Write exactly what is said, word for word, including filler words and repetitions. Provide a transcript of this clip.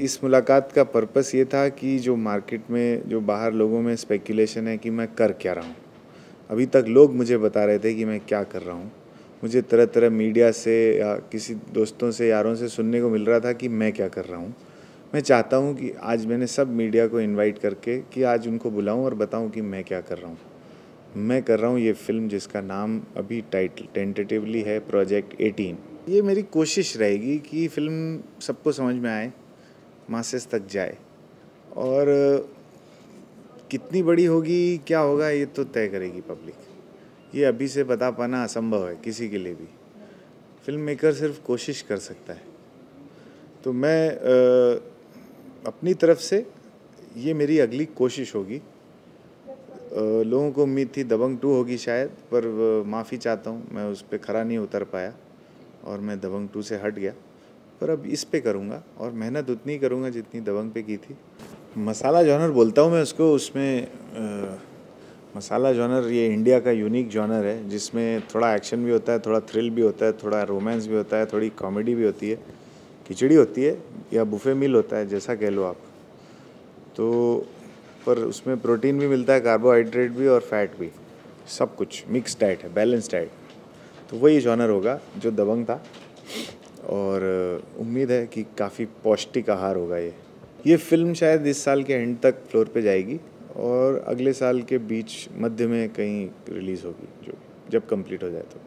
इस मुलाकात का पर्पस ये था कि जो मार्केट में, जो बाहर लोगों में स्पेकुलेशन है कि मैं कर क्या रहा हूँ। अभी तक लोग मुझे बता रहे थे कि मैं क्या कर रहा हूँ। मुझे तरह तरह मीडिया से या किसी दोस्तों से, यारों से सुनने को मिल रहा था कि मैं क्या कर रहा हूँ। मैं चाहता हूँ कि आज मैंने सब मीडिया को इनवाइट करके कि आज उनको बुलाऊँ और बताऊँ कि मैं क्या कर रहा हूँ। मैं कर रहा हूँ ये फ़िल्म जिसका नाम अभी टाइटल टेंटेटिवली है प्रोजेक्ट एटीन। ये मेरी कोशिश रहेगी कि फ़िल्म सबको समझ में आए, मासेस तक जाए, और कितनी बड़ी होगी, क्या होगा, ये तो तय करेगी पब्लिक। ये अभी से बता पाना असंभव है किसी के लिए भी। फिल्म मेकर सिर्फ कोशिश कर सकता है। तो मैं आ, अपनी तरफ से ये मेरी अगली कोशिश होगी। लोगों को उम्मीद थी दबंग टू होगी शायद, पर माफ़ी चाहता हूँ, मैं उस पर खरा नहीं उतर पाया और मैं दबंग टू से हट गया। पर अब इस पे करूँगा और मेहनत उतनी करूँगा जितनी दबंग पे की थी। मसाला जॉनर बोलता हूँ मैं उसको। उसमें आ, मसाला जॉनर ये इंडिया का यूनिक जॉनर है जिसमें थोड़ा एक्शन भी होता है, थोड़ा थ्रिल भी होता है, थोड़ा रोमांस भी होता है, थोड़ी कॉमेडी भी होती है, खिचड़ी होती है या बुफे मील होता है, जैसा कह लो आप। तो पर उसमें प्रोटीन भी मिलता है, कार्बोहाइड्रेट भी और फैट भी, सब कुछ मिक्स डाइट है, बैलेंस डाइट। तो वही जॉनर होगा जो दबंग था, और उम्मीद है कि काफ़ी पौष्टिक आहार होगा ये ये फिल्म शायद इस साल के एंड तक फ्लोर पे जाएगी और अगले साल के बीच मध्य में कहीं रिलीज़ होगी, जो जब कंप्लीट हो जाए तो।